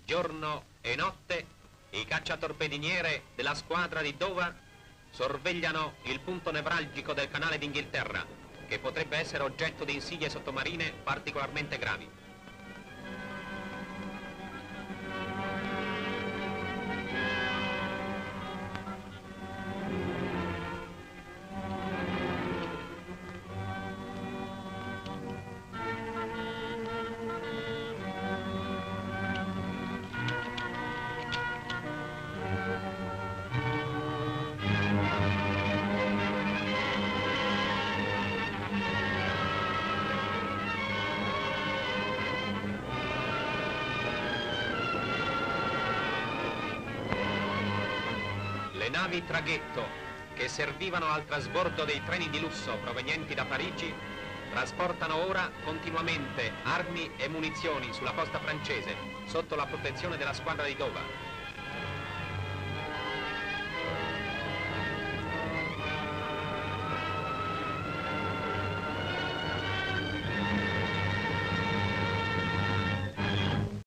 Giorno e notte i cacciatorpediniere della squadra di Dover sorvegliano il punto nevralgico del canale d'Inghilterra, che potrebbe essere oggetto di insidie sottomarine particolarmente gravi. Le navi traghetto, che servivano al trasbordo dei treni di lusso provenienti da Parigi, trasportano ora continuamente armi e munizioni sulla costa francese, sotto la protezione della squadra di Dover.